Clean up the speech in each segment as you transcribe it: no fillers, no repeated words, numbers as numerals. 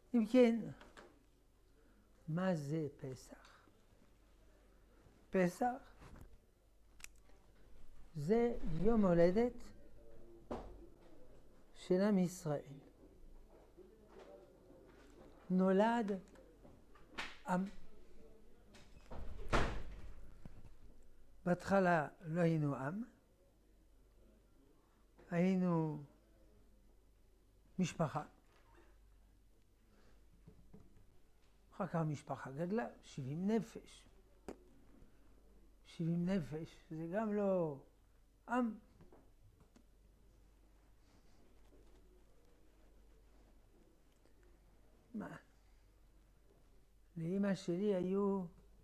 אם כן, מה זה פסח? פסח זה יום הולדת של עם ישראל. נולד עם. בהתחלה לא היינו עם, היינו משפחה. אחר כך המשפחה גדלה, 70 נפש. 70 נפש זה גם לא עם. מה? לאמא שלי היו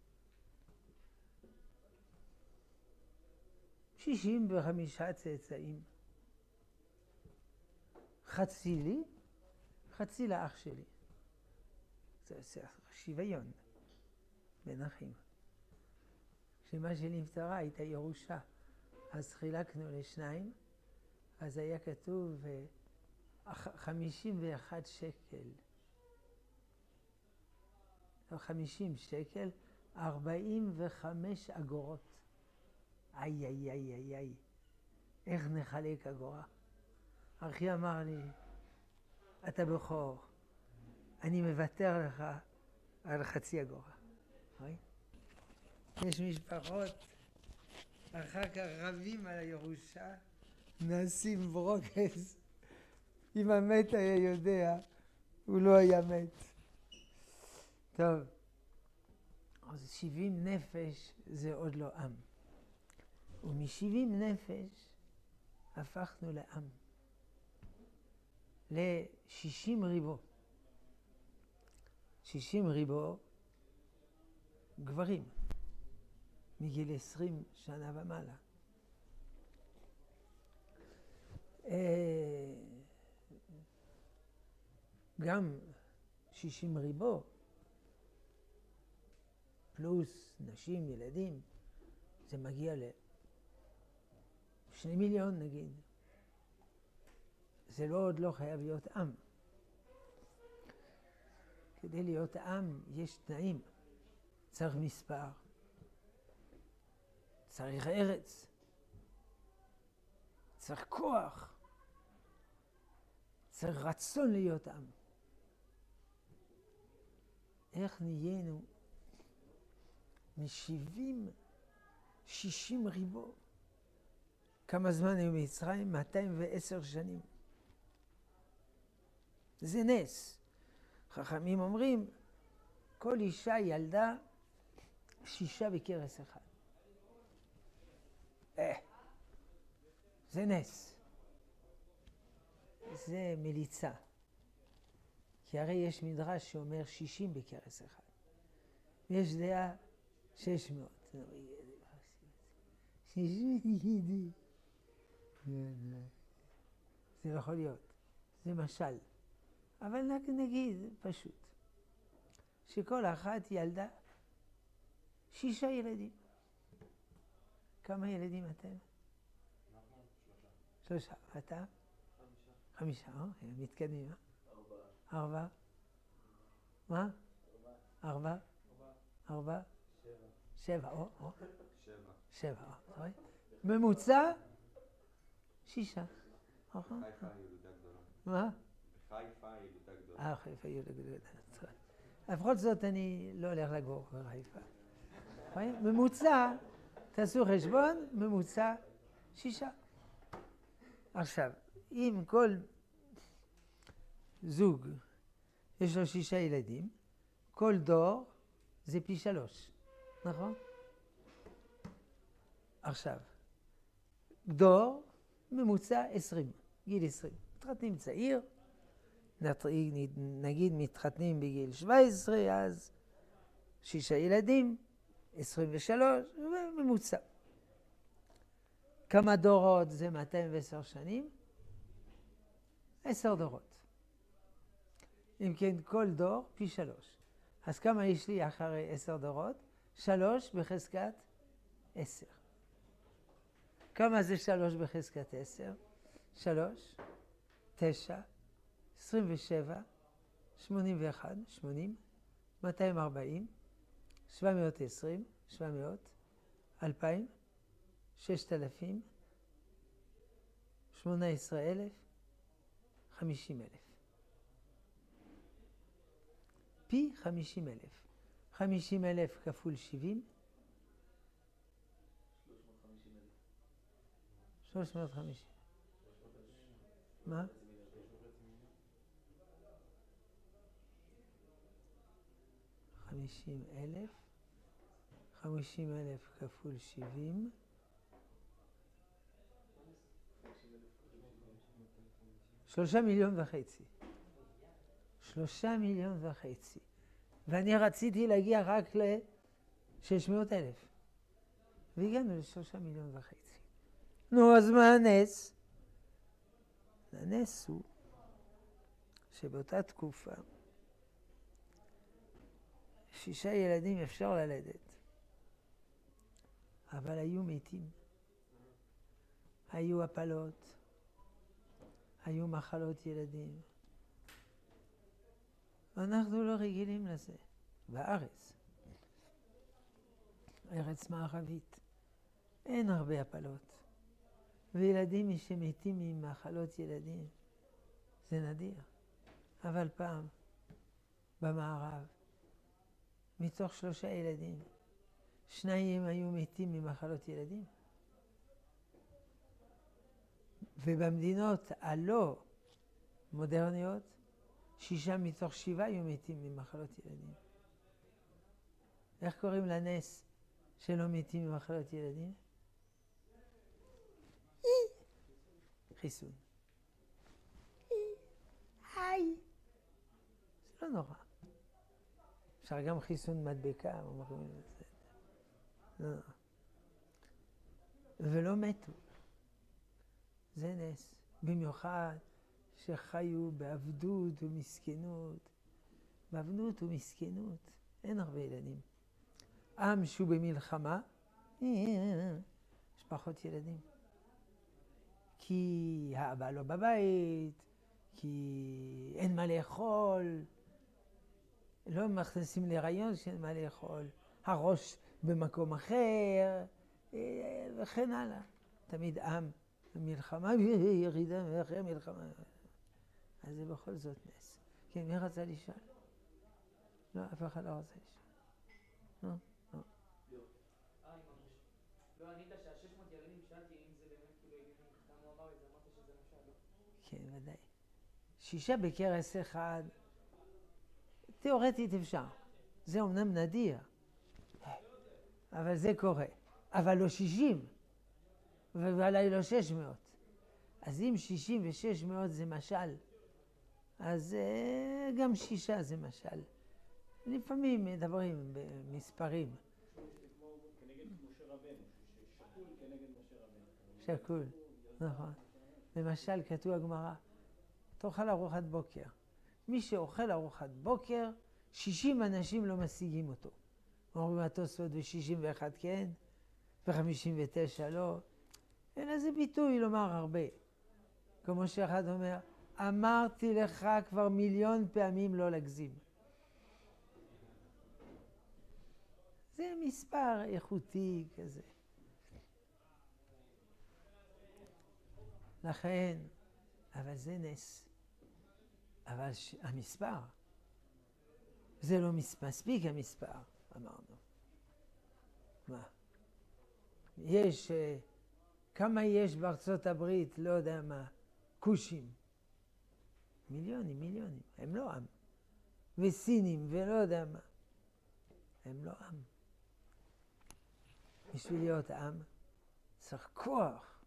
65 צאצאים. חצי לי, חצי לאח שלי. זה שוויון בין אחים. כשאמא שלי נפטרה הייתה ירושה, אז חילקנו לשניים, אז היה כתוב 51 שקל. 50 שקל, 45 אגורות. איי, איי, איי, איי, איי. איך נחלק אגורה? אחי אמר לי, אתה בכור, אני מוותר לך על חצי אגורה. יש משפחות, אחר כך רבים על הירושה, נשים ברוקס. אם המת היה יודע, הוא לא היה מת. טוב, אז 70 נפש זה עוד לא עם. ומ-70 נפש הפכנו לעם. ל-60 ריבו. 60 ריבו גברים, מגיל 20 שנה ומעלה. גם 60 ריבו, פלוס נשים, ילדים, זה מגיע ל2 מיליון נגיד. זה עוד לא חייב להיות עם. כדי להיות עם יש תנאים. צריך מספר, צריך ארץ, צריך כוח, צריך רצון להיות עם. איך נהיינו מ-60 ריבו? כמה זמן היו במצרים? 210 שנים. זה נס. חכמים אומרים, כל אישה ילדה 6 בכרס אחד. זה נס. זה מליצה. כי הרי יש מדרש שאומר 60 בכרס אחד. ויש דעה 600. 60 זה לא יכול להיות. זה משל. אבל נגיד פשוט. שכל אחת ילדה 6 ילדים. כמה ילדים אתם? 3. אתה? 5. מתקדמים, 4. מה? 4? 4? 7. 7. ממוצע? 6. בחיפה ילודה גדולה. מה? בחיפה ילודה גדולה. חיפה ילודה גדולה. לפחות זאת אני לא הולך לגור בחיפה. ממוצע, תעשו חשבון, ממוצע 6. עכשיו, אם כל זוג יש לו 6 ילדים, כל דור זה פי 3, נכון? עכשיו, דור ממוצע 20, גיל 20. מתחתנים צעיר, נגיד מתחתנים בגיל 17, אז 6 ילדים, 23, וממוצע. כמה דורות זה 210 שנים? 10 דורות. אם כן, כל דור פי 3. אז כמה יש לי אחרי 10 דורות? 3 בחזקת 10. כמה זה 3 בחזקת 10? 3, 9, 27, 81, 80, 240, 720, 700, 2,000, 6,000, 18,000, 50,000. פי 50,000. 50,000 כפול 70. 350. מה? 50,000. 50,000 כפול 70. 3.5 מיליון. 3.5 מיליון. ואני רציתי להגיע רק ל-600,000. והגענו ל3.5 מיליון. נו, אז מה הנס? הנס הוא שבאותה תקופה 6 ילדים אפשר ללדת, אבל היו מתים. היו הפלות, היו מחלות ילדים. אנחנו לא רגילים לזה. בארץ, ארץ מערבית, אין הרבה הפלות. וילדים שמתים ממחלות ילדים, זה נדיר. אבל פעם, במערב, מתוך 3 ילדים, 2 היו מתים ממחלות ילדים. ובמדינות הלא מודרניות, 6 מתוך 7 היו מתים ממחלות ילדים. איך קוראים לנס שלא מתים ממחלות ילדים? חיסון. היי. זה לא נורא. אפשר גם חיסון מדבקה, אומרים את זה. לא נורא. ולא מתו. זה נס. במיוחד שחיו בעבדות ומסכנות. בעבדות ומסכנות. אין הרבה ילדים. עם שהוא במלחמה, יש פחות ילדים. כי האבא לא בבית, כי אין מה לאכול, לא מכניסים להיריון שאין מה לאכול, הראש במקום אחר, וכן הלאה. תמיד עם במלחמה, ירידה ואחרי המלחמה. אז זה בכל זאת נס. כן, מי רצה לשאול? לא, אף אחד לא רצה לשאול. לא, לא. לא ענית שה-600 ילדים שאלתי אם זה באמת כאילו הגיוני, כמה הוא אמר את זה, אמרת שזה משל, לא? כן, ודאי. 6 בכרס אחד, תיאורטית אפשר. זה אומנם נדיר, אבל זה קורה. אבל לא 60, ואולי לא 600. אז אם 60 ו-600 זה משל, אז גם 6 זה משל. לפעמים מדברים במספרים. כנגד משה רבנו, שקול כנגד משה רבנו. שקול, נכון. למשל כתוב הגמרא, תאכל ארוחת בוקר. מי שאוכל ארוחת בוקר, 60 אנשים לא משיגים אותו. אומרים התוספות ו61 כן, ו59 לא. אין איזה ביטוי לומר הרבה. כמו שאחד אומר, אמרתי לך כבר 1,000,000 פעמים לא להגזים. זה מספר איכותי כזה. לכן, אבל זה נס. אבל המספר, זה לא מספיק המספר, אמרנו. מה? יש, כמה יש בארצות הברית, לא יודע מה, כושים. מיליונים, הם לא עם. וסינים ולא יודע מה. הם לא עם. בשביל להיות עם צריך כוח.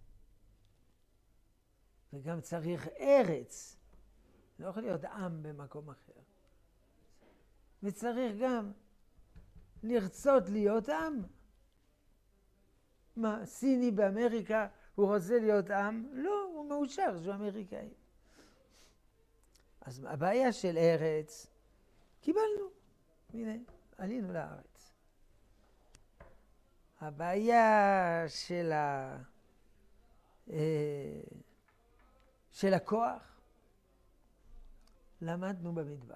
וגם צריך ארץ. לא יכול להיות עם במקום אחר. וצריך גם לרצות להיות עם. מה, סיני באמריקה, הוא רוצה להיות עם? לא, הוא מאושר שהוא אמריקאי. אז הבעיה של ארץ, קיבלנו. הנה, עלינו לארץ. הבעיה של הכוח, למדנו במדבר.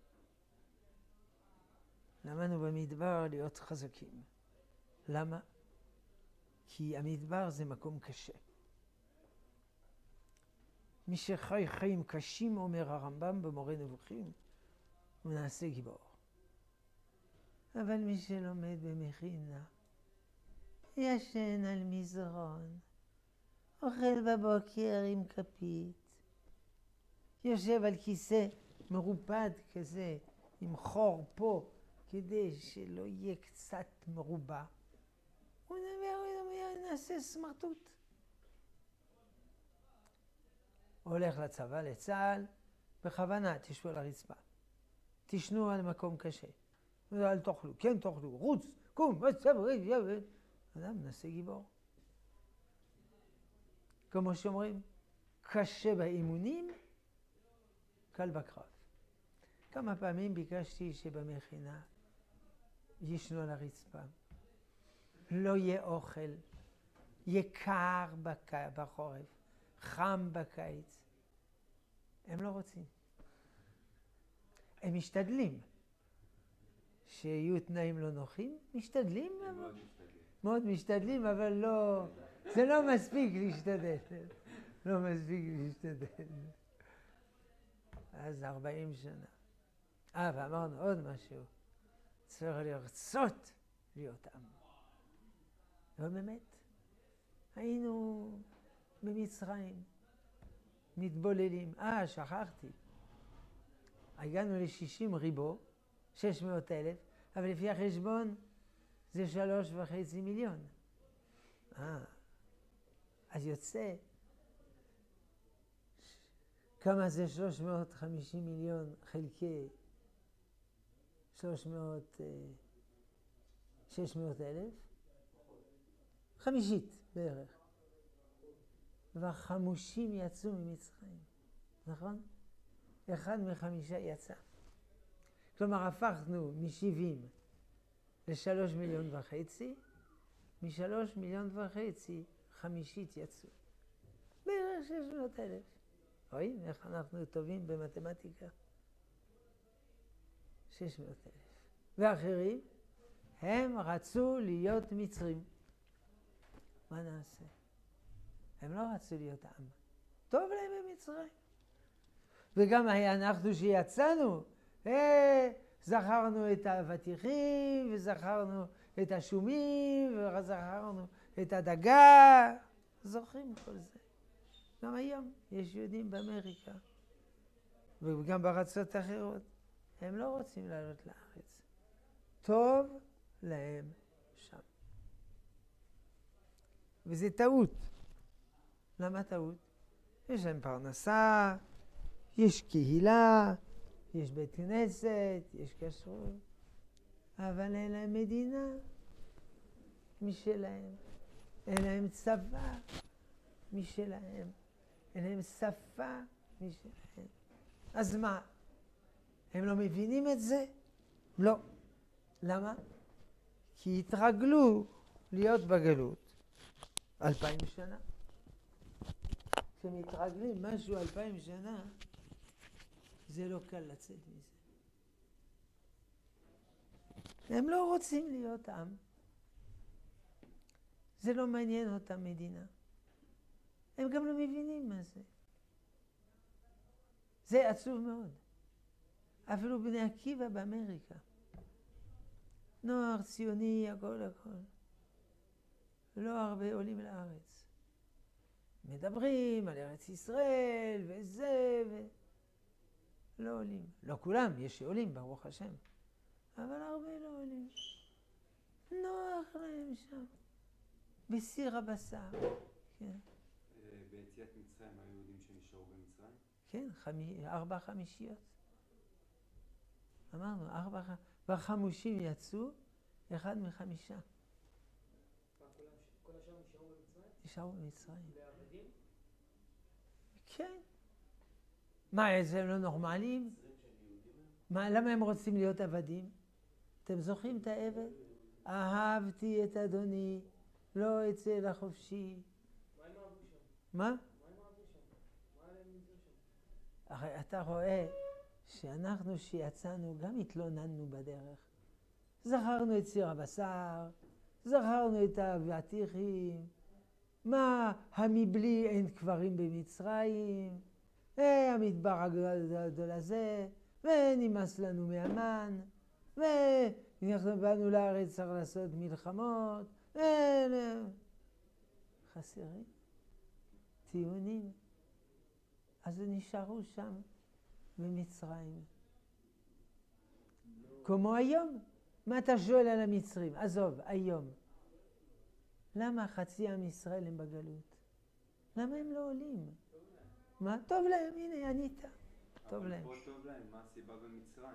למדנו במדבר להיות חזקים. למה? כי המדבר זה מקום קשה. מי שחי חיים קשים, אומר הרמב"ם במורה נבוכים, הוא נעשה גיבור. אבל מי שלומד במכינה, ישן על מזרון, אוכל בבוקר עם כפית, יושב על כיסא מרופד כזה, עם חור פה, כדי שלא יהיה קצת מרובע. הוא נעשה סמרטוט. הולך לצבא, לצה"ל, בכוונה תשבו על הרצפה. תשנו על מקום קשה. אל תאכלו, כן תאכלו, רוץ, קום, אדם נעשה גיבור. כמו שאומרים, קשה באימונים, קל בקרב. כמה פעמים ביקשתי שבמכינה ישנו על הרצפה. לא יהיה אוכל, יהיה קר בחורף, חם בקיץ. הם לא רוצים. הם משתדלים. שיהיו תנאים לא נוחים, משתדלים. מאוד משתדלים, אבל לא, זה לא מספיק להשתדל. לא מספיק להשתדל. אז 40 שנה. ואמרנו עוד משהו. צריך לרצות להיות עם. ובאמת, היינו במצרים, מתבוללים. שכחתי. הגענו ל-60 ריבו, 600,000, אבל לפי החשבון זה 3.5 מיליון. אז יוצא, כמה זה 350 מיליון חלקי 600,000? חמישית בערך. והחמושים יצאו ממצרים, נכון? 1 מ-5 יצא. כלומר, הפכנו מ-70 ל3.5 מיליון, מ3.5 מיליון, חמישית יצאו. בערך 600,000. רואים איך אנחנו טובים במתמטיקה? 600,000. ואחרים, הם רצו להיות מצרים. מה נעשה? הם לא רצו להיות עם. טוב להם במצרים. וגם אנחנו שיצאנו, זכרנו את האבטיחים, וזכרנו את השומים, וזכרנו את הדגה. זוכרים כל זה. גם היום יש יהודים באמריקה, וגם בארצות אחרות. הם לא רוצים לעלות לארץ. טוב להם שם. וזה טעות. למה טעות? יש להם פרנסה, יש קהילה, יש בית כנסת, יש כשרות, אבל אין להם מדינה משלהם, אין להם צבא משלהם, אין להם שפה משלהם. אז מה? הם לא מבינים את זה? לא. למה? כי התרגלו להיות בגלות 2000 שנה. כשמתרגלים משהו 2000 שנה, זה לא קל לצאת מזה. הם לא רוצים להיות עם. זה לא מעניין אותם מדינה. הם גם לא מבינים מה זה. זה עצוב מאוד. אפילו בני עקיבא באמריקה. נוער ציוני, הכל. לא הרבה עולים לארץ. מדברים על ארץ ישראל וזה לא עולים. לא כולם, יש שעולים, ברוך השם. אבל הרבה לא עולים. נוח להם שם. בסיר הבשר. כן. ביציאת מצרים היו יהודים שנשארו במצרים? כן, 4/5. אמרנו, 4, והחמושים יצאו, 1 מ-5. כל השאר נשארו במצרים? נשארו במצרים. לעבדים? כן. מה, הם לא נורמליים? למה הם רוצים להיות עבדים? אתם זוכרים את העבד? אהבתי את אדוני, לא אצא לחופשי. מה הם אהבו שם? מה? מה הם אהבו שם? מה הם נמצאו שם? הרי אתה רואה שאנחנו שיצאנו גם התלוננו בדרך. זכרנו את סיר הבשר, זכרנו את האבטיחים, מה המבלי אין קברים במצרים, המדבר הגדול הזה, ונמאס לנו מהמן, ואנחנו באנו לארץ צריך לעשות מלחמות, חסרים טיעונים. אז נשארו שם במצרים. כמו היום. מה אתה שואל על המצרים? עזוב, היום. למה חצי עם ישראל הם בגלות? למה הם לא עולים? מה? טוב להם, הנה, ענית. טוב להם. אבל פה טוב להם, מה הסיבה במצרים?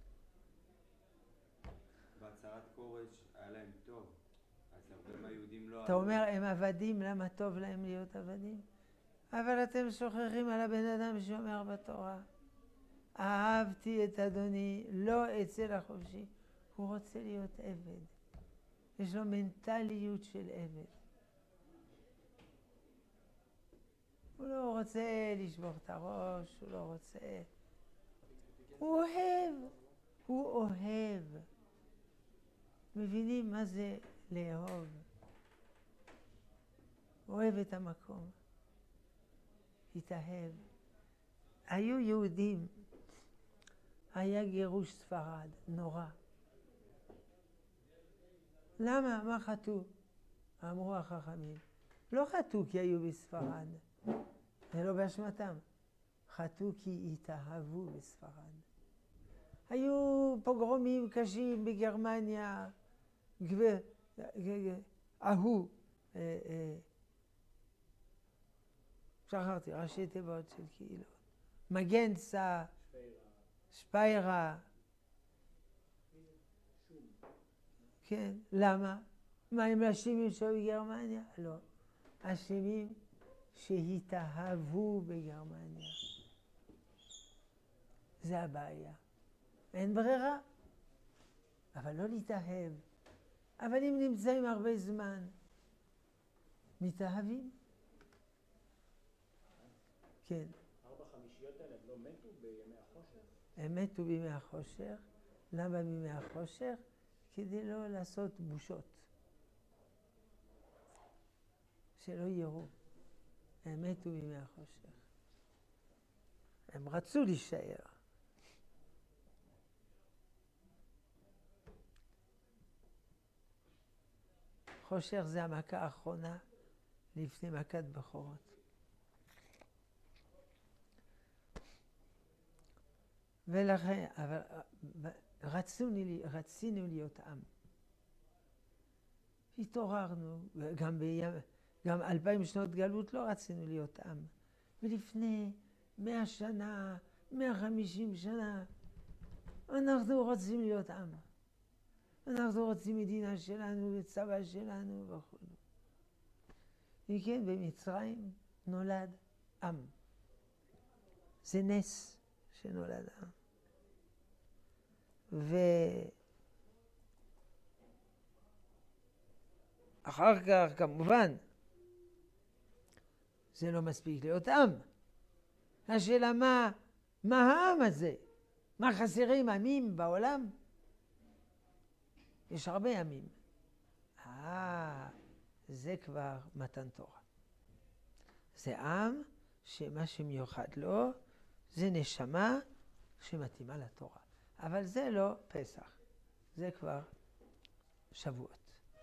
בהצהרת כורש היה להם טוב, אז הרבה מהיהודים לא... אתה אומר, הם עבדים, למה טוב להם להיות עבדים? אבל אתם שוכחים על הבן אדם שאומר בתורה, אהבתי את אדוני, לא אצא לחופשי. הוא רוצה להיות עבד. יש לו מנטליות של עבד. הוא לא רוצה לשבור את הראש, הוא לא רוצה... הוא אוהב, הוא אוהב. מבינים מה זה לאהוב? אוהב את המקום. התאהב. היו יהודים, היה גירוש ספרד, נורא. למה? מה חטאו? אמרו החכמים. לא חטאו כי היו בספרד. זה לא באשמתם. חטאו כי התאהבו בספרד. היו פוגרומים קשים בגרמניה. אהו. שכחתי, ראשי תיבות של קהילות. מגנצה, שפיירה. כן, למה? מה הם אשמים שהיו בגרמניה? לא. אשמים שהתאהבו בגרמניה. זה הבעיה. אין ברירה. אבל לא להתאהב. אבל אם נמצאים הרבה זמן, מתאהבים. כן. 4/5 האלה לא מתו בימי החושך? הם מתו בימי החושך. למה בימי החושך? כדי לא לעשות בושות. שלא יראו. הם מתו בימי החושך. הם רצו להישאר. חושך זה המכה האחרונה לפני מכת בכורות. ולכן, אבל רצינו להיות עם. התעוררנו, גם 2000 שנות גלות לא רצינו להיות עם. ולפני 100 שנה, 150 שנה, אנחנו רוצים להיות עם. אנחנו רוצים מדינה שלנו וצבא שלנו וכו'. וכן, במצרים נולד עם. זה נס שנולד עם. ואחר כך, כמובן, זה לא מספיק להיות עם. השאלה מה העם הזה? מה חסרים עמים בעולם? יש הרבה עמים. זה כבר מתן תורה. זה עם שמה שמיוחד לו זה נשמה שמתאימה לתורה. אבל זה לא פסח. זה כבר שבועות.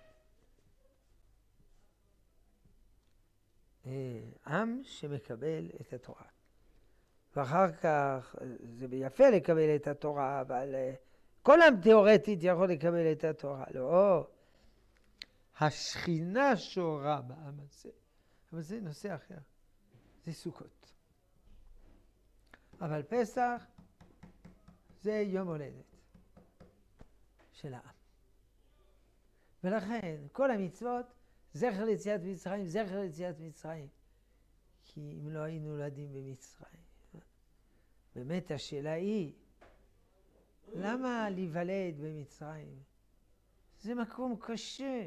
עם שמקבל את התורה. ואחר כך, זה יפה לקבל את התורה, אבל כל עם תיאורטית יכול לקבל את התורה. לא, השכינה שורה בעם הזה. אבל זה נושא אחר. זה סוכות. אבל פסח זה יום הולדת של העם. ולכן כל המצוות, זכר ליציאת מצרים, זכר ליציאת מצרים. כי אם לא היינו נולדים במצרים. באמת השאלה היא, למה להיוולד במצרים? זה מקום קשה.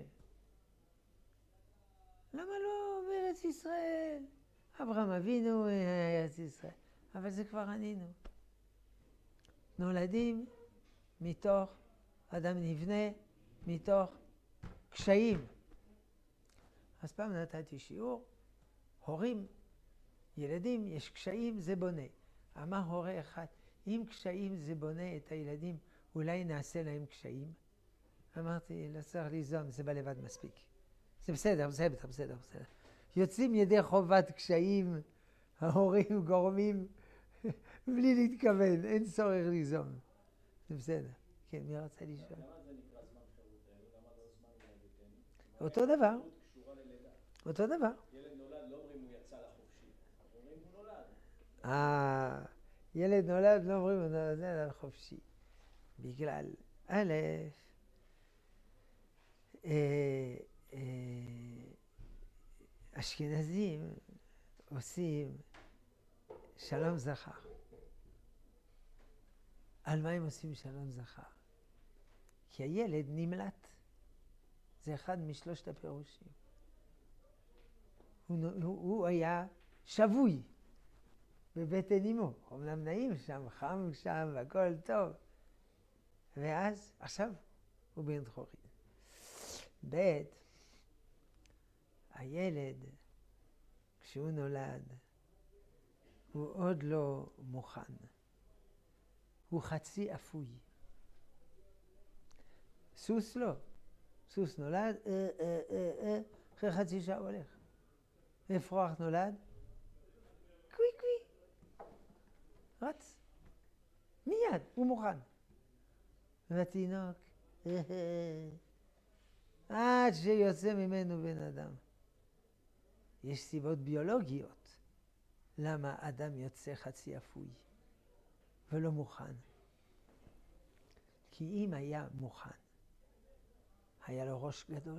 למה לא בארץ ישראל? אברהם אבינו ארץ ישראל. אבל זה כבר ענינו. נולדים מתוך, אדם נבנה מתוך קשיים. אז פעם נתתי שיעור, הורים, ילדים, יש קשיים, זה בונה. אמר הורה אחד, אם קשיים זה בונה את הילדים, אולי נעשה להם קשיים? אמרתי, לא צריך ליזום, זה בא לבד מספיק. זה בסדר, בסדר, בסדר, בסדר. יוצאים ידי חובת קשיים, ההורים גורמים, בלי להתכוון, אין צורך ליזום. זה בסדר. כן, מי רצה לשאול? למה זה נקרא זמן חירות? למה לא זמן ילדותנו? אותו דבר. חירות קשורה ללידה. אותו דבר. ילד נולד, לא אומרים הוא יצא לחופשי. אומרים הוא נולד. ילד נולד, לא אומרים הוא נולד לחופשי. בגלל, א', אשכנזים עושים שלום זכר. על מה הם עושים שלום זכר? כי הילד נמלט. זה אחד משלושת הפירושים. הוא היה שבוי בבטן אמו. אומנם נעים שם, חם שם, והכל טוב. ואז, עכשיו, הוא בן חורין. ב' הילד, כשהוא נולד, הוא עוד לא מוכן. הוא חצי אפוי. סוס לא. סוס נולד, אחרי חצי שעה הוא הולך. אפרוח נולד, קווי קווי. רץ. מיד, הוא מוכן. והתינוק, עד שיוצא ממנו בן אדם. יש סיבות ביולוגיות למה אדם יוצא חצי אפוי ולא מוכן. כי אם היה מוכן, היה לו ראש גדול.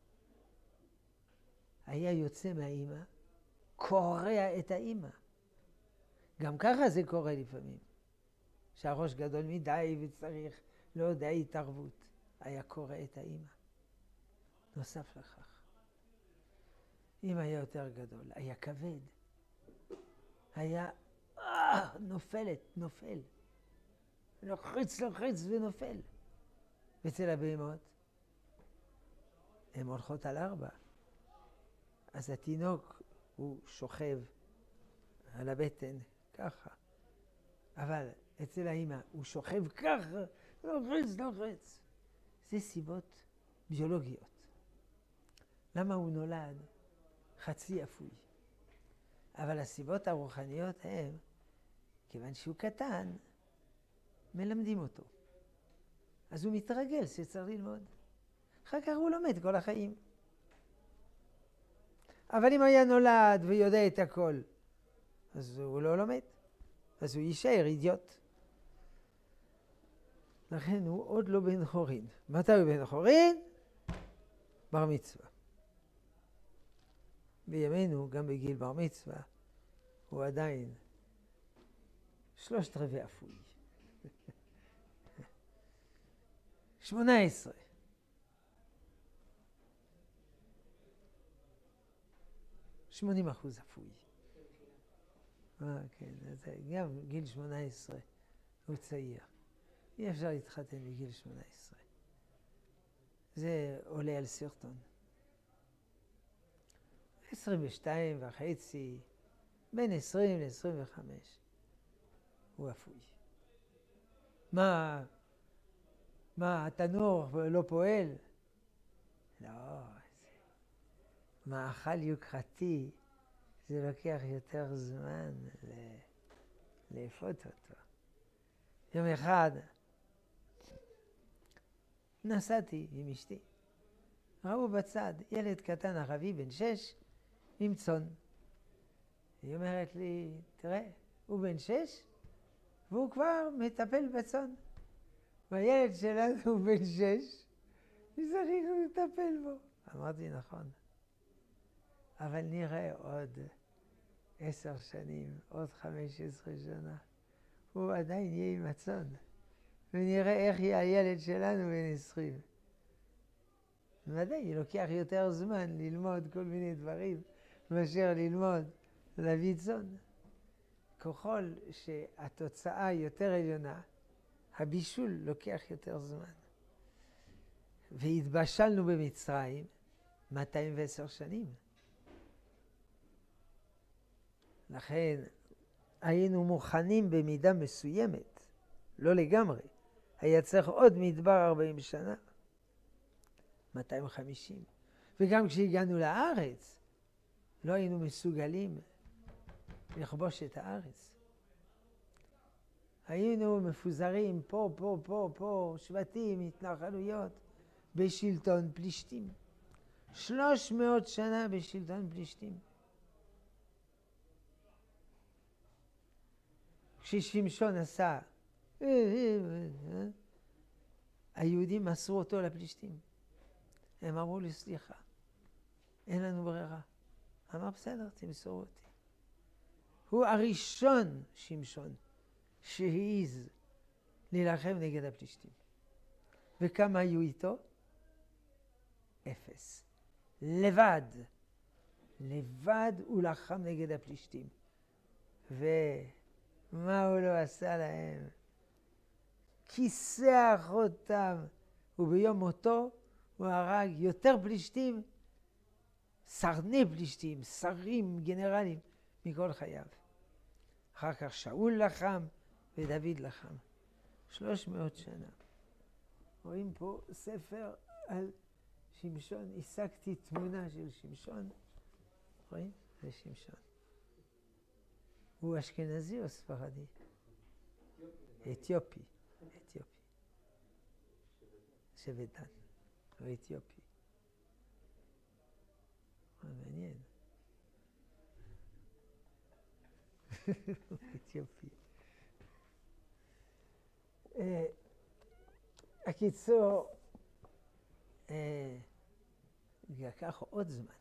היה יוצא מהאימא, קורע את האימא. גם ככה זה קורה לפעמים. שהראש גדול מדי וצריך לא די התערבות. היה קורע את האימא. נוסף לכך. אם היה יותר גדול, היה כבד. היה נופל. לוחץ ונופל. ואצל הבהמות, הן הולכות על 4. אז התינוק הוא שוכב על הבטן, ככה. אבל אצל האמא הוא שוכב ככה, לוחץ. זה סיבות ביולוגיות. למה הוא נולד חצי אפוי? אבל הסיבות הרוחניות הן, כיוון שהוא קטן, מלמדים אותו. אז הוא מתרגל שצריך ללמוד. אחר כך הוא לומד כל החיים. אבל אם היה נולד ויודע את הכל, אז הוא לא לומד. אז הוא יישאר אידיוט. לכן הוא עוד לא בן חורין. מתי הוא בן חורין? בר מצווה. בימינו, גם בגיל בר מצווה, הוא עדיין 3/4 אפוי. 18. %80 אפוי. כן, גם גיל 18 הוא צעיר. אי אפשר להתחתן בגיל 18. זה עולה על סרטון. 22.5, בין 20 ל-25, הוא אפוי. מה, התנור לא פועל? לא, מאכל יוקרתי, זה לוקח יותר זמן לאפות אותו. יום אחד נסעתי עם אשתי. ראו בצד ילד קטן ערבי בן 6 עם צאן. היא אומרת לי, תראה, הוא בן 6 והוא כבר מטפל בצאן. והילד שלנו הוא בן 6, צריך לטפל בו. אמרתי, נכון. אבל נראה עוד 10 שנים, עוד 15 שנה, הוא עדיין יהיה עם הצאן. ונראה איך יהיה הילד שלנו בן 20. ודאי, לוקח יותר זמן ללמוד כל מיני דברים, מאשר ללמוד להביא צאן. ככל שהתוצאה יותר עליונה, הבישול לוקח יותר זמן. והתבשלנו במצרים 210 שנים. לכן היינו מוכנים במידה מסוימת, לא לגמרי. היה צריך עוד מדבר 40 שנה, 250. וגם כשהגענו לארץ, לא היינו מסוגלים לכבוש את הארץ. היינו מפוזרים פה, שבטים, התנחלויות, בשלטון פלישתים. 300 שנה בשלטון פלישתים. כששמשון עשה, היהודים מסרו אותו לפלישתים. הם אמרו לי, סליחה, אין לנו ברירה. אמר, בסדר, תמסורו אותי. הוא הראשון, שמשון, שהעיז להילחם נגד הפלישתים. וכמה היו איתו? 0. לבד הוא לחם נגד הפלישתים. ומה הוא לא עשה להם? כיסח אותם. וביום מותו הוא הרג יותר פלישתים, סרני פלישתים, שרים, גנרלים, מכל חייו. אחר כך שאול לחם ודוד לחם. 300 שנה. רואים פה ספר על שמשון, השגתי תמונה של שמשון. רואים? זה שמשון. הוא אשכנזי או ספרדי? אתיופי. שבט דן. הוא אתיופי. מעניין. אתיופי. הקיצור, לקח עוד זמן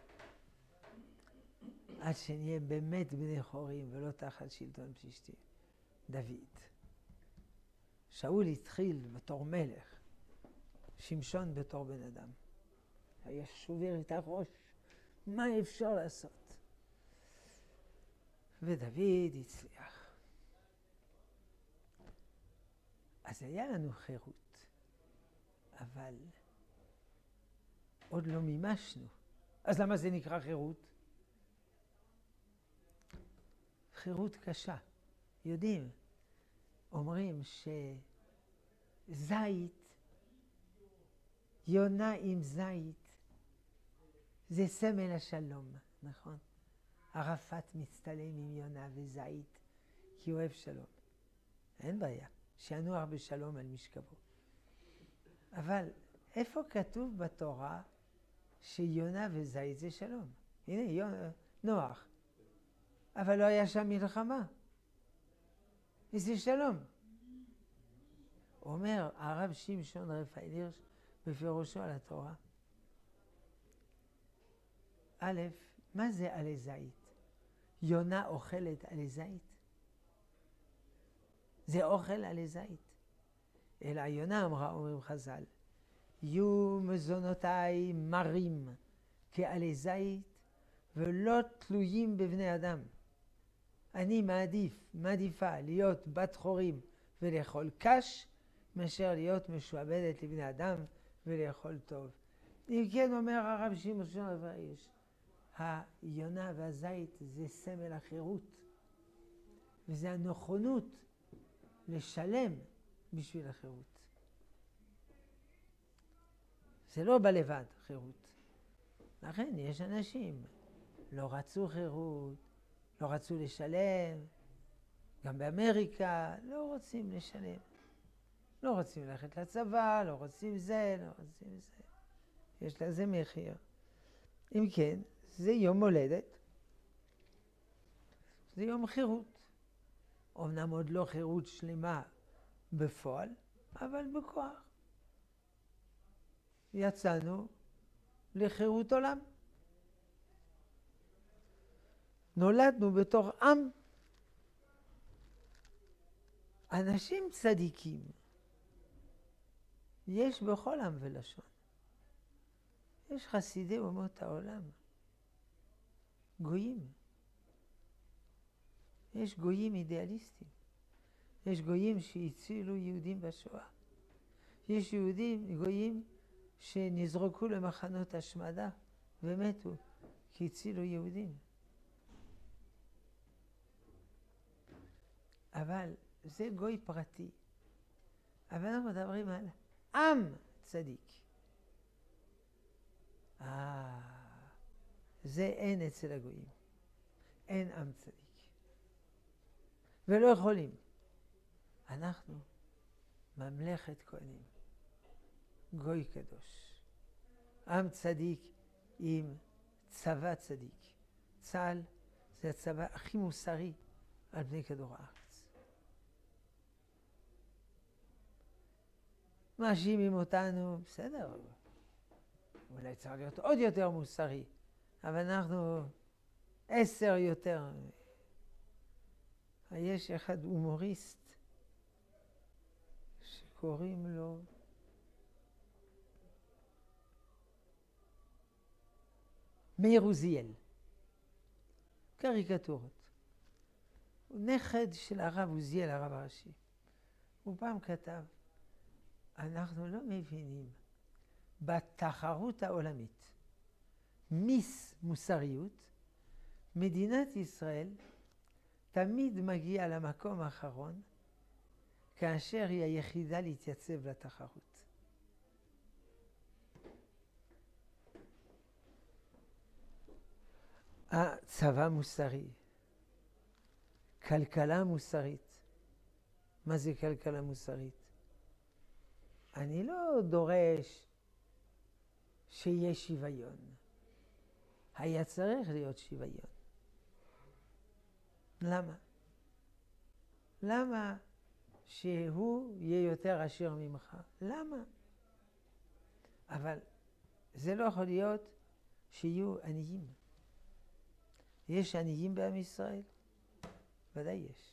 עד שנהיה באמת בני חורים ולא תחת שלטון פלישתים. דוד. שאול התחיל בתור מלך, שמשון בתור בן אדם. היה שובר את הראש, מה אפשר לעשות? ודוד הצליח. אז היה לנו חירות, אבל עוד לא מימשנו. אז למה זה נקרא חירות? חירות קשה. יודעים, אומרים שזית, יונה עם זית, זה סמל השלום, נכון? ערפאת מצטלם עם יונה וזית, כי הוא אוהב שלום. אין בעיה, שינוח בשלום על משכבו. אבל איפה כתוב בתורה שיונה וזית זה שלום? הנה, נוח. אבל לא היה שם מלחמה. וזה שלום. אומר הרב שמשון רפאל הירש בפירושו על התורה. א', מה זה עלי זית? יונה אוכלת עלי זית? זה אוכל עלי זית. אלא יונה אמרה, אומרים חז"ל, יהיו מזונותיי מרים כעלי זית ולא תלויים בבני אדם. אני מעדיפה להיות בת חורים ולאכול קש, מאשר להיות משועבדת לבני אדם ולאכול טוב. אם כן, אומר הרב שמשון רפאל הירש, היונה והזית זה סמל החירות, וזה הנכונות לשלם בשביל החירות. זה לא בא לבד, חירות. לכן יש אנשים, לא רצו חירות, לא רצו לשלם, גם באמריקה לא רוצים לשלם. לא רוצים ללכת לצבא, לא רוצים זה, לא רוצים זה. יש לזה מחיר. אם כן, זה יום הולדת, זה יום חירות. אמנם עוד לא חירות שלמה בפועל, אבל בכוח. יצאנו לחירות עולם. נולדנו בתור עם. אנשים צדיקים יש בכל עם ולשון. יש חסידי אומות העולם. גויים. יש גויים אידיאליסטים. יש גויים שהצילו יהודים בשואה. יש גויים שנזרקו למחנות השמדה ומתו כי הצילו יהודים. אבל זה גוי פרטי. אבל אנחנו מדברים על עם צדיק. זה אין אצל הגויים. אין עם צדיק. ולא יכולים. אנחנו ממלכת כהנים. גוי קדוש. עם צדיק עם צבא צדיק. צה"ל זה הצבא הכי מוסרי על פני כדור הארץ. מאשימים אותנו, בסדר, אולי צריך להיות עוד יותר מוסרי, אבל אנחנו 10 יותר. יש אחד הומוריסט שקוראים לו מאיר עוזיאל, קריקטורות. הוא נכד של הרב עוזיאל, הרב הראשי. הוא פעם כתב, אנחנו לא מבינים בתחרות העולמית, מיס מוסריות, מדינת ישראל תמיד מגיעה למקום האחרון, כאשר היא היחידה להתייצב לתחרות. הצבא מוסרי, כלכלה מוסרית. מה זה כלכלה מוסרית? אני לא דורש שיהיה שוויון. היה צריך להיות שוויון. למה? למה שהוא יהיה יותר עשיר ממך? למה? אבל זה לא יכול להיות שיהיו עניים. יש עניים בעם ישראל? ודאי יש.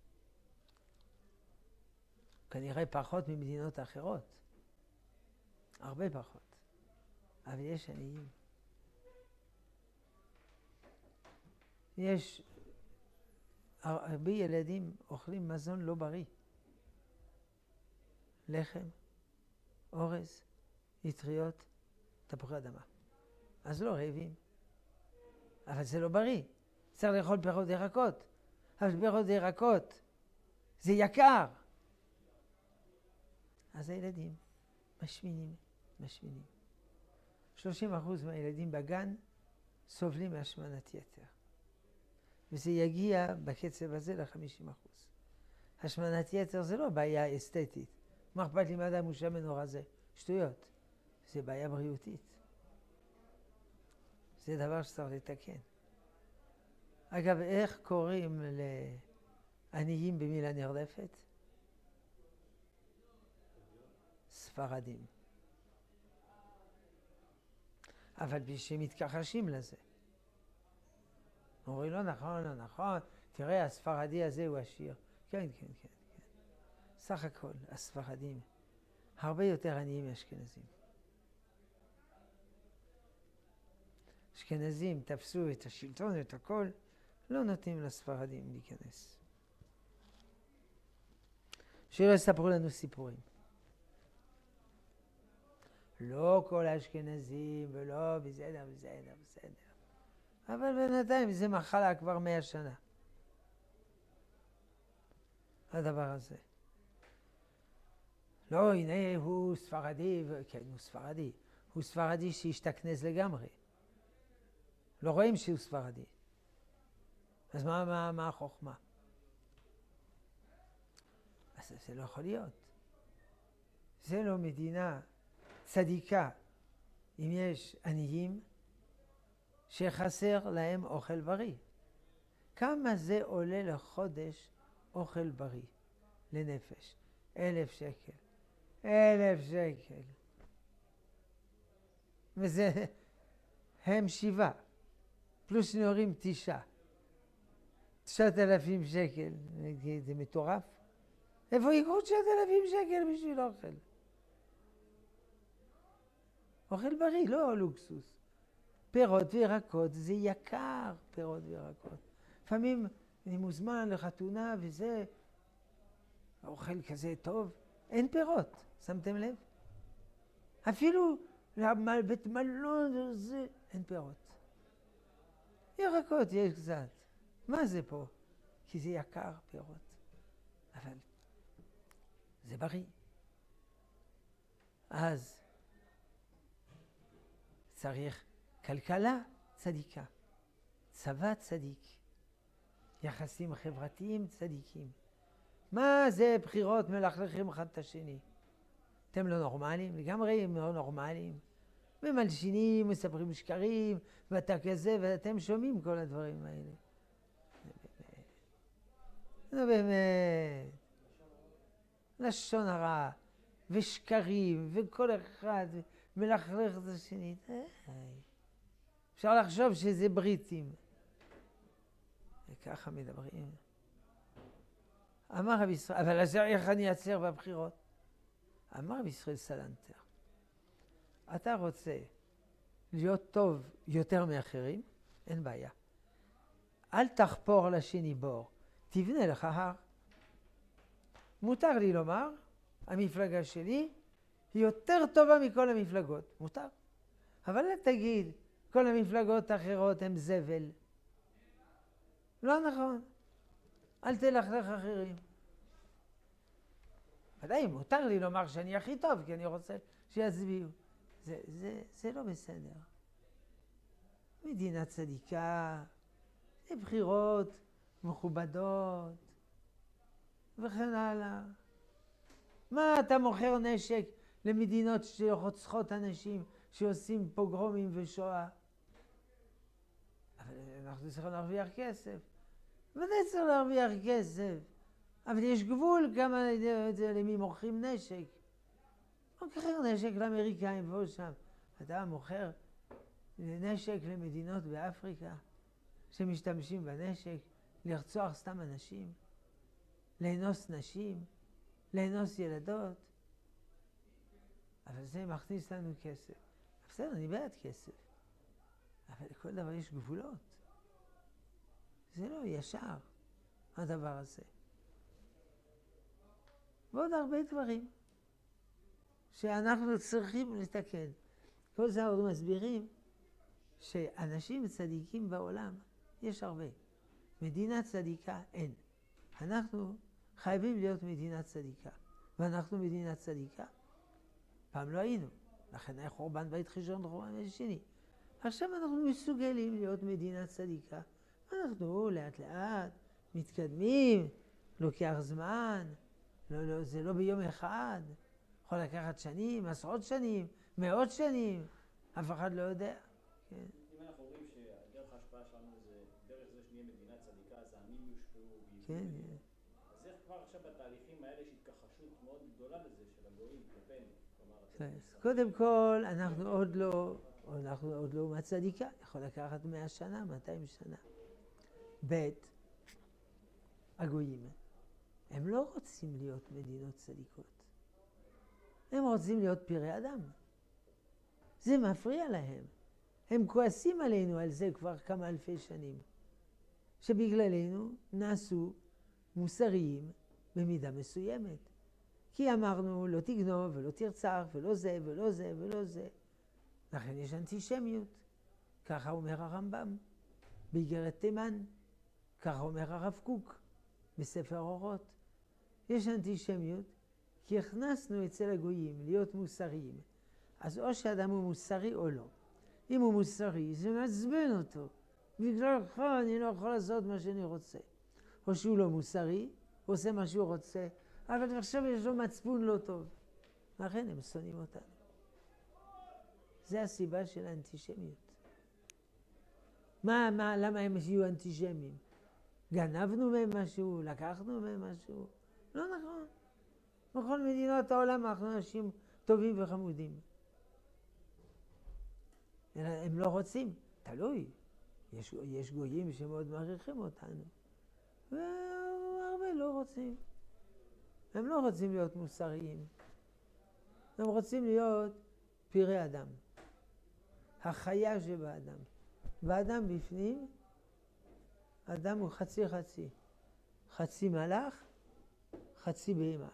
כנראה פחות ממדינות אחרות. הרבה פחות. אבל יש עניים. יש הרבה ילדים אוכלים מזון לא בריא. לחם, אורז, אטריות, תפוחי אדמה. אז לא רעבים. אבל זה לא בריא. צריך לאכול פירות וירקות. אבל פירות וירקות זה יקר. אז הילדים משמינים. 30% מהילדים בגן סובלים מהשמנת יתר. וזה יגיע בקצב הזה ל-50%. השמנת יתר זה לא בעיה אסתטית. מה אכפת לי אם אדם הוא שמן או רזה? שטויות. זה בעיה בריאותית. זה דבר שצריך לתקן. אגב, איך קוראים לעניים במילה נרדפת? ספרדים. אבל שמתכחשים לזה. אומרים, לא נכון, לא נכון, תראה, הספרדי הזה הוא עשיר. כן. סך הכל, הספרדים הרבה יותר עניים מאשכנזים. אשכנזים תפסו את השלטון, את הכל, לא נותנים לספרדים להיכנס. שלא יספרו לנו סיפורים. לא כל האשכנזים ולא בסדר. אבל בינתיים זה מחלה כבר 100 שנה. הדבר הזה. לא, הנה הוא ספרדי, כן, הוא ספרדי. הוא ספרדי שהשתכנז לגמרי. לא רואים שהוא ספרדי. אז מה החוכמה? אז זה לא יכול להיות. זה לא מדינה צדיקה אם יש עניים שחסר להם אוכל בריא. כמה זה עולה לחודש אוכל בריא לנפש? 1,000 שקל. 1,000 שקל. וזה הם 7. פלוס נורים 9. 9,000 שקל. זה מטורף. איפה יקרו 9,000 שקל בשביל אוכל? אוכל בריא, לא לוקסוס. פירות וירקות זה יקר, פירות וירקות. לפעמים אני מוזמן לחתונה וזה, האוכל כזה טוב, אין פירות, שמתם לב? אפילו בית מלון, זה, אין פירות. ירקות יש קצת. מה זה פה? כי זה יקר, פירות. אבל זה בריא. אז צריך כלכלה צדיקה, צבא צדיק, יחסים חברתיים צדיקים. מה זה בחירות מלכלכים אחד את השני? אתם לא נורמליים, לגמרי הם לא נורמליים. ומלשינים, מספרים שקרים, ואתה כזה, ואתם שומעים כל הדברים האלה. זה באמת. לשון הרע, ושקרים, וכל אחד מלכלך את השני. אפשר לחשוב שזה בריטים. וככה מדברים. אמר רבי ישראל, אבל אז איך אני אעצר בבחירות? אמר רבי ישראל סלנטר, אתה רוצה להיות טוב יותר מאחרים? אין בעיה. אל תחפור לשני בור, תבנה לך הר. מותר לי לומר, המפלגה שלי היא יותר טובה מכל המפלגות. מותר. אבל אל תגיד, כל המפלגות האחרות הן זבל. לא נכון. אל תלכלך אחרים. ודאי, מותר לי לומר שאני הכי טוב, כי אני רוצה שיצביעו. זה לא בסדר. מדינה צדיקה, זה בחירות מכובדות, וכן הלאה. מה אתה מוכר נשק למדינות שרוצחות אנשים, שעושים פוגרומים ושואה? אבל אנחנו צריכים להרוויח כסף. ודאי צריך להרוויח כסף. אבל יש גבול כמה למי מוכרים נשק. מוכר נשק לאמריקאים ועוד שם. אתה מוכר נשק למדינות באפריקה שמשתמשים בנשק לרצוח סתם אנשים, לאנוס נשים, לאנוס ילדות. אבל זה מכניס לנו כסף. בסדר, אני בעד כסף. אבל לכל דבר יש גבולות. זה לא ישר, הדבר הזה. ועוד הרבה דברים שאנחנו צריכים לתקן. כל זה עוד מסבירים שאנשים צדיקים בעולם יש הרבה. מדינה צדיקה אין. אנחנו חייבים להיות מדינה צדיקה. ואנחנו מדינה צדיקה. פעם לא היינו. לכן היה חורבן בית ראשון וחורבן שני. עכשיו אנחנו מסוגלים להיות מדינה צדיקה. אנחנו לאט לאט מתקדמים, לוקח זמן. לא, זה לא ביום אחד. יכול לקחת שנים, עשרות שנים, מאות שנים. אף אחד לא יודע. כן. אם אנחנו אומרים שדרך ההשפעה שלנו זה דרך זה שנהיה מדינה צדיקה, אז העמים יושפעו. כן. אז איך כבר עכשיו בתהליכים האלה יש התכחשות מאוד גדולה לזה של הגויים כלפינו? קודם כל, אנחנו עוד לא אומה צדיקה. יכול לקחת 100 שנה, 200 שנה. ב' הגויים. הם לא רוצים להיות מדינות צדיקות. הם רוצים להיות פראי אדם. זה מפריע להם. הם כועסים עלינו על זה כבר כמה אלפי שנים. שבגללנו נעשו מוסריים במידה מסוימת. כי אמרנו לא תגנוב ולא תרצח ולא זה ולא זה ולא זה. לכן יש אנטישמיות. ככה אומר הרמב"ם באיגרת תימן. ככה אומר הרב קוק בספר אורות. יש אנטישמיות כי הכנסנו אצל הגויים להיות מוסריים. אז או שאדם הוא מוסרי או לא. אם הוא מוסרי זה מעצבן אותו. בגללך אני לא יכול לעשות מה שאני רוצה. או שהוא לא מוסרי, הוא עושה מה שהוא רוצה, אבל עכשיו יש לו מצפון לא טוב. לכן הם שונאים אותנו. זה הסיבה של האנטישמיות. למה הם יהיו אנטישמים? גנבנו מהם משהו, לקחנו מהם משהו? לא נכון. בכל מדינות העולם אנחנו אנשים טובים וחמודים. הם לא רוצים, תלוי. יש גויים שמאוד מעריכים אותנו. והרבה לא רוצים. הם לא רוצים להיות מוסריים. הם רוצים להיות פראי אדם. החיה שבאדם. באדם בפנים, אדם הוא חצי חצי. חצי מלאך, חצי בהמה.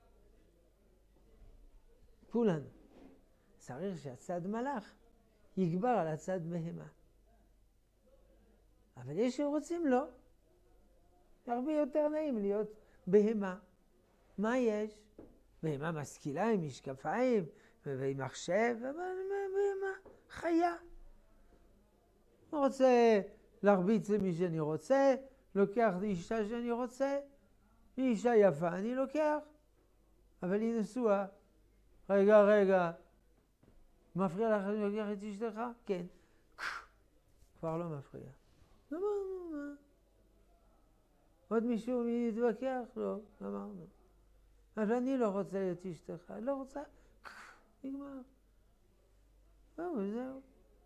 כולנו. צריך שהצד מלאך יגבר על הצד בהמה. אבל יש שרוצים לא. הרבה יותר נעים להיות בהמה. מה יש? בהמה משכילה עם משקפיים ועם מחשב, אבל בהמה חיה. אני רוצה להרביץ למי שאני רוצה, לוקח לאישה שאני רוצה, היא אישה יפה, אני לוקח, אבל היא נשואה. רגע, מפריע לך אני לוקח את אשתך? כן. כבר לא מפריע. אמרנו, מה? עוד מישהו מתווכח? לא, אמרנו. אבל אני לא רוצה את אשתך, לא רוצה, נגמר. זהו.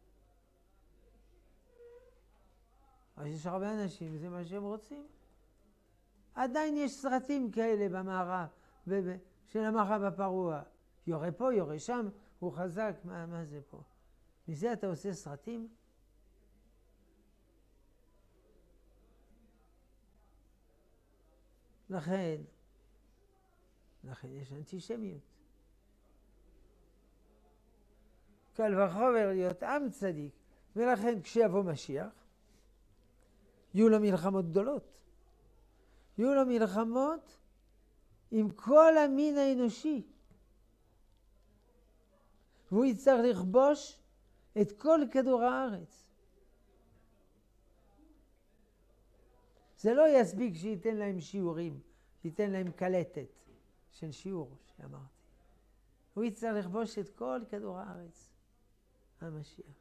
אז יש הרבה אנשים, זה מה שהם רוצים. עדיין יש סרטים כאלה במערב, של המערב הפרוע. יורה פה, יורה שם, הוא חזק, מה זה פה? מזה אתה עושה סרטים? לכן יש אנטישמיות. קל וחומר להיות עם צדיק, ולכן כשיבוא משיח, יהיו לו מלחמות גדולות. יהיו לו מלחמות עם כל המין האנושי. והוא יצטרך לכבוש את כל כדור הארץ. זה לא יספיק שייתן להם שיעורים, ייתן להם קלטת של שיעור שאמרתי. הוא יצטרך לכבוש את כל כדור הארץ, המשיח.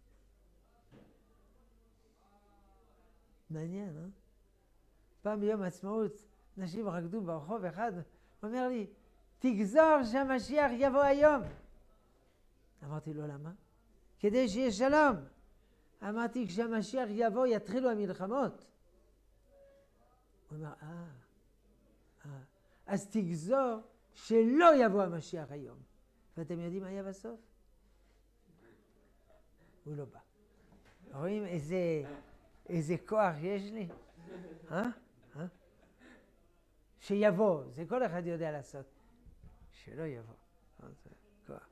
מעניין, אה? פעם ביום העצמאות, אנשים רקדו ברחוב, אחד אומר לי, תגזור שהמשיח יבוא היום. אמרתי לו, למה? כדי שיהיה שלום. אמרתי, כשהמשיח יבוא, יתחילו המלחמות. הוא אומר, אז תגזור שלא יבוא המשיח היום. ואתם יודעים מה היה בסוף? הוא לא בא. רואים איזה כוח יש לי? שיבוא, זה כל אחד יודע לעשות. שלא יבוא. כוח.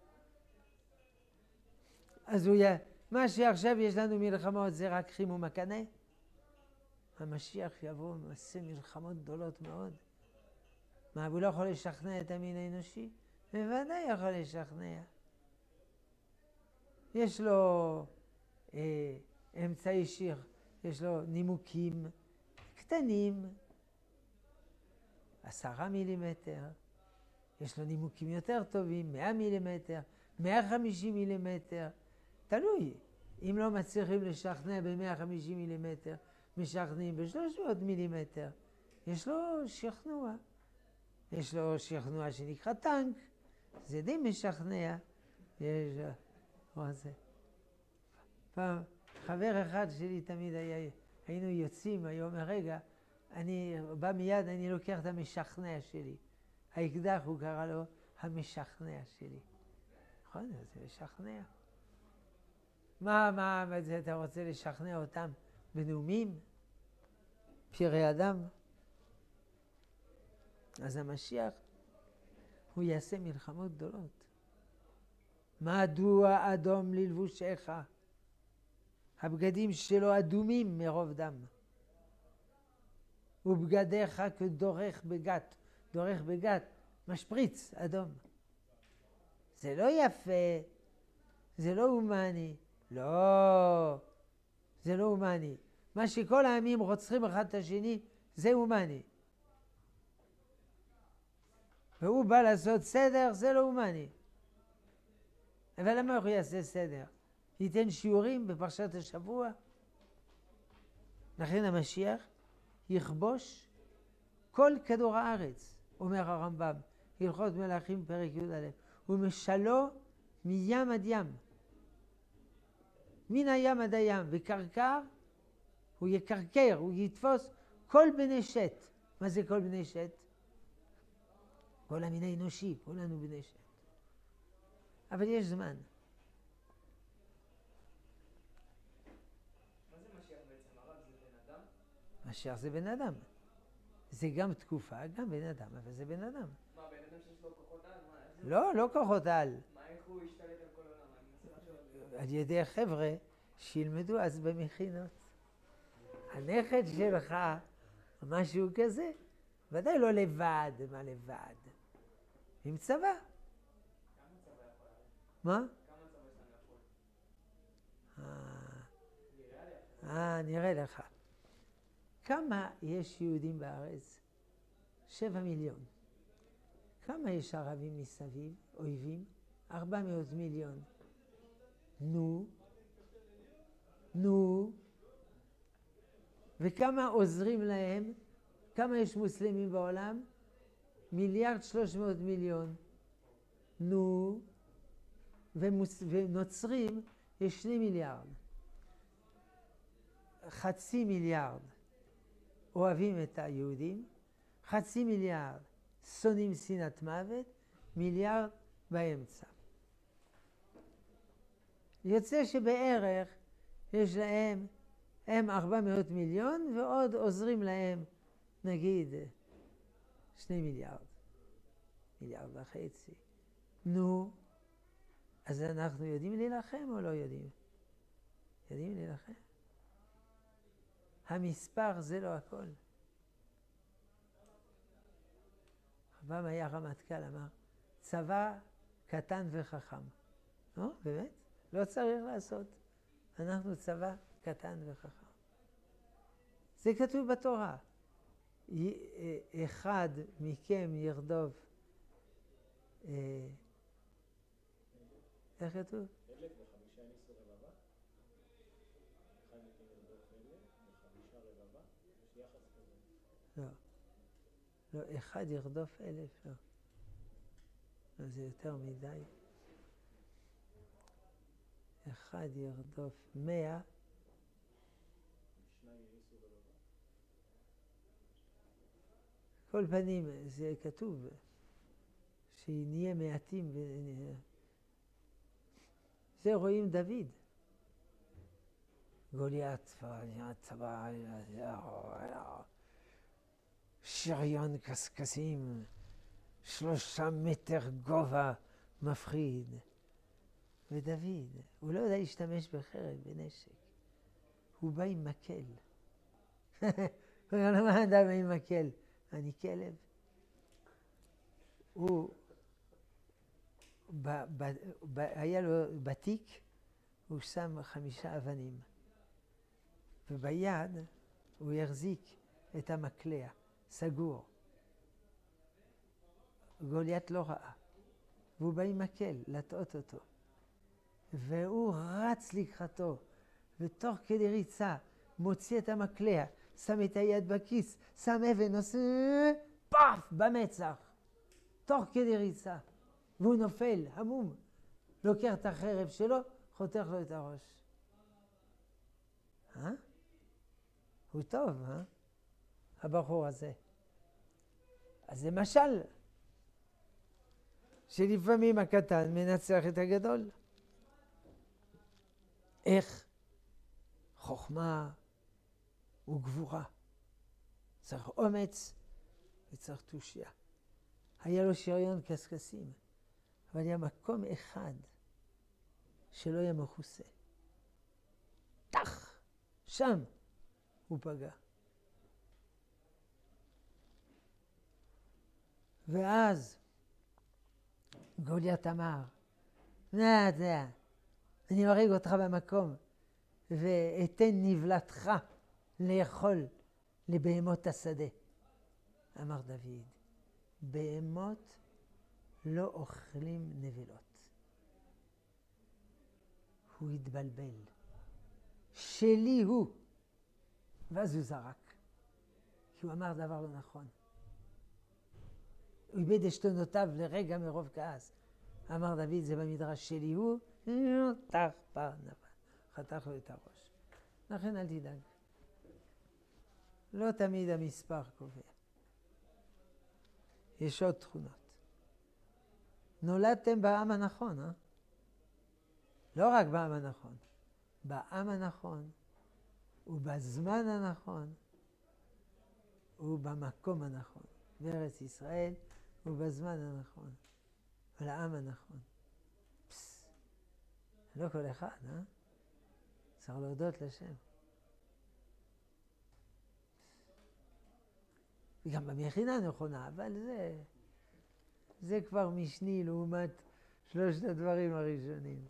אז מה שעכשיו יש לנו מלחמות זה רק חימום הקנה. המשיח יבוא ועושה מלחמות גדולות מאוד. מה, הוא לא יכול לשכנע את המין האנושי? בוודאי יכול לשכנע. יש לו אמצעי שיר, יש לו נימוקים קטנים, 10 מילימטר, יש לו נימוקים יותר טובים, 100 מילימטר, 150 מילימטר, תלוי. אם לא מצליחים לשכנע ב-150 מילימטר, משכנעים ב-300 מילימטר. יש לו שכנוע. יש לו שכנוע שנקרא טנק, זה די משכנע. יש... פעם, חבר אחד שלי תמיד היינו יוצאים, היה אומר, רגע, אני בא מיד, אני לוקח את המשכנע שלי. האקדח הוא קרא לו המשכנע שלי. נכון, זה משכנע. מה, אתה רוצה לשכנע אותם בנאומים? פראי אדם? אז המשיח, הוא יעשה מלחמות גדולות. מדוע אדום ללבושך? הבגדים שלו אדומים מרוב דם. ובגדיך כדורך בגת. דורך בגת, משפריץ אדום. זה לא יפה, זה לא הומני. לא, זה לא הומני. מה שכל העמים רוצחים אחד את השני, זה הומני. והוא בא לעשות סדר, זה לא הומני. אבל למה הוא יעשה סדר? ייתן שיעורים בפרשת השבוע? לכן המשיח יכבוש כל כדור הארץ, אומר הרמב"ם, הלכות מלאכים פרק י"א, ומשלו מים עד ים. מן הים עד הים, וקרקר, הוא יקרקר, הוא יתפוס כל בני שת. מה זה כל בני שת? כל המין האנושי, כולנו בני שת. אבל יש זמן. מה זה משיח בעצם? הרב זה בן אדם? משיח זה בן אדם. זה גם תקופה, גם בן אדם, אבל זה בן אדם. מה, בן אדם שיש לו כוחות על? מה, איך זה? לא, לא כוחות על. מה, איך הוא ישתלט על כל העולם? אני מנסה לחשוב על זה. על ידי חבר'ה שילמדו אז במכינות. הנכד שלך, משהו כזה, ודאי לא לבד, מה לבד? עם צבא. כמה צבא יכול לעלות? מה? כמה צבא שלנו יכול? נראה לי. נראה לך. כמה יש יהודים בארץ? 7 מיליון. כמה יש ערבים מסביב, אויבים? 400 מיליון. נו. וכמה עוזרים להם? כמה יש מוסלמים בעולם? 1.3 מיליארד. נו. ונוצרים יש 2 מיליארד. 0.5 מיליארד אוהבים את היהודים, 0.5 מיליארד שונאים שנאת מוות, 1 מיליארד באמצע. יוצא שבערך יש להם, הם 400 מיליון ועוד עוזרים להם נגיד 2 מיליארד, 1.5 מיליארד. נו, אז אנחנו יודעים להילחם או לא יודעים? יודעים להילחם? המספר זה לא הכל. פעם היה רמטכ"ל אמר, צבא קטן וחכם. לא, באמת? לא צריך לעשות. אנחנו צבא קטן וחכם. זה כתוב בתורה. אחד מכם ירדוף, איך כתוב? 1,000 ו5 ניסו רבבה? אחד מכם ירדוף 1,000 ו5 רבבה? יש יחס כזה. לא, אחד ירדוף 1,000, לא. לא, זה יותר מדי. אחד ירדוף 100. שניים יניסו רבבה? כל פנים, זה כתוב, שנהיה מעטים. זה רואים דוד. גוליית, צבא, שריון קשקשים, 3 מטר גובה, מפחיד. ודוד, הוא לא יודע להשתמש בחרב, בנשק. הוא בא עם מקל. הוא אומר, מה אדם עם מקל? אני כלב. הוא, היה לו בתיק, הוא שם 5 אבנים. וביד הוא יחזיק את המקלע, סגור. גוליית לא ראה. והוא בא עם מקל, לטעות אותו. והוא רץ לקראתו, ותוך כדי ריצה מוציא את המקלע, שם את היד בכיס, שם אבן, עושה פאף במצח, תוך כדי ריצה. והוא נופל, המום, לוקח את החרב שלו, חותך לו את הראש. הוא טוב, הבחור הזה. אז זה משל, שלפעמים הקטן מנצח את הגדול. איך? חוכמה וגבורה. צריך אומץ וצריך תושייה. היה לו שריון קשקשים, אבל היה מקום אחד שלא היה מכוסה. טח! שם הוא פגע. ואז גוליית אמר, אני אורג אותך במקום, ואתן נבלתך לאכול לבהמות השדה. אמר דוד, בהמות לא אוכלים נבלות. הוא התבלבל. שלי הוא. ואז הוא זרק. כי הוא אמר דבר לא נכון. הוא איבד עשתונותיו לרגע מרוב כעס. אמר דוד, זה במדרש שלי הוא, חתך לו את הראש. לכן אל תדאג. לא תמיד המספר קובע. יש עוד תכונות. נולדתם בעם הנכון, לא רק בעם הנכון. בעם הנכון, ובזמן הנכון, הוא במקום הנכון, בארץ ישראל הוא בזמן הנכון, ולעם הנכון. לא כל אחד, צריך להודות לשם. גם במכינה נכונה, אבל זה כבר משני לעומת שלושת הדברים הראשונים.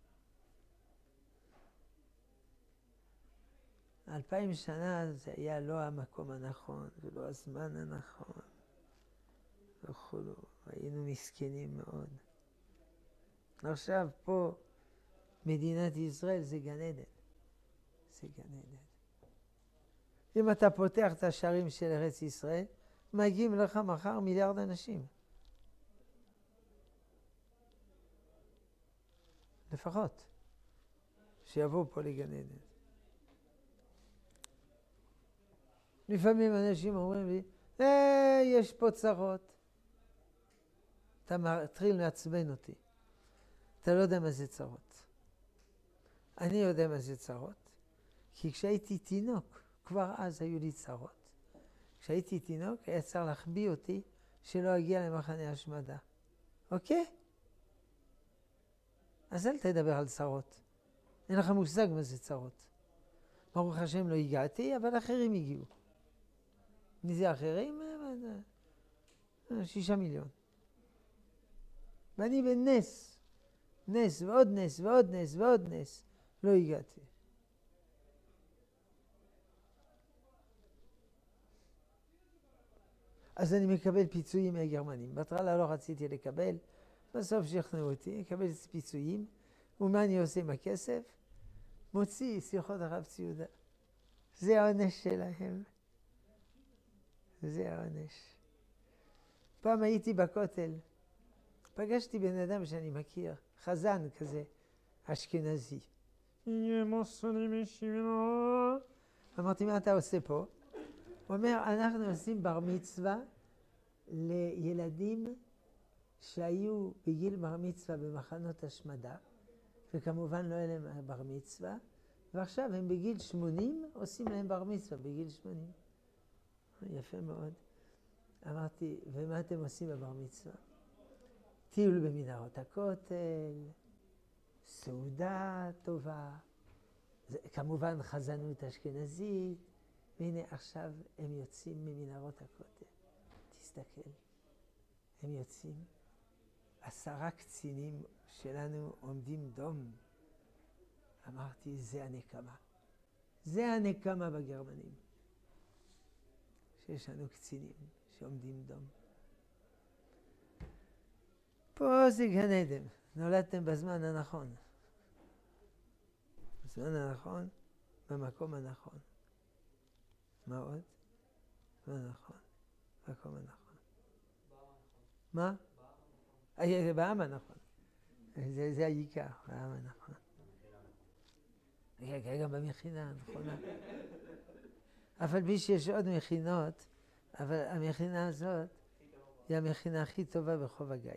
2000 שנה זה היה לא המקום הנכון, ולא הזמן הנכון, וכולו. היינו מסכנים מאוד. עכשיו פה, מדינת ישראל זה גן עדן. זה גן עדן. אם אתה פותח את השערים של ארץ ישראל, מגיעים לך מחר מיליארד אנשים. לפחות. שיבואו פה לגן עדן. לפעמים אנשים אומרים לי, יש פה צרות. אתה מתחיל לעצבן אותי. אתה לא יודע מה זה צרות. אני יודע מה זה צרות, כי כשהייתי תינוק, כבר אז היו לי צרות. כשהייתי תינוק, היה צריך להחביא אותי שלא אגיע למחנה השמדה. אוקיי? אז אל תדבר על צרות. אין לך מושג מה זה צרות. ברוך השם לא הגעתי, אבל אחרים הגיעו. מי זה אחרים? 6 מיליון. ואני בנס, נס ועוד נס ועוד נס ועוד נס, לא הגעתי. אז אני מקבל פיצויים מהגרמנים. בהתחלה לא רציתי לקבל, בסוף שכנעו אותי, לקבל פיצויים, ומה אני עושה עם הכסף? מוציא שיחות הרב ציודה. זה העונש שלהם. זה העונש. פעם הייתי בכותל, פגשתי בן אדם שאני מכיר, חזן כזה, אשכנזי. אמרתי, מה אתה עושה פה? הוא אומר, אנחנו עושים בר מצווה לילדים שהיו בגיל בר מצווה במחנות השמדה, וכמובן לא היה להם בר מצווה, ועכשיו הם בגיל 80 עושים להם בר מצווה, בגיל 80. יפה מאוד. אמרתי, ומה אתם עושים בבר מצווה? טיול במנהרות הכותל, סעודה טובה, כמובן חזנות אשכנזית, והנה עכשיו הם יוצאים ממנהרות הכותל. תסתכל, הם יוצאים, 10 קצינים שלנו עומדים דום. אמרתי, זה הנקמה. זה הנקמה בגרמנים. שיש לנו קצינים שעומדים דום. פה זה גן עדן. נולדתם בזמן הנכון. בזמן הנכון, במקום הנכון. מה עוד? בזמן הנכון, במקום הנכון. מה? בעם הנכון. זה העיקר, בעם הנכון. גם במכינה, נכונה. אבל בי שיש עוד מכינות, אבל המכינה הזאת היא המכינה הכי טובה ברחוב הגיא.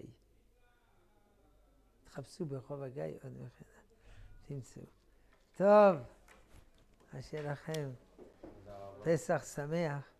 תחפשו ברחוב הגיא עוד מכינה, תמצאו. טוב, השאלה לכם, פסח שמח.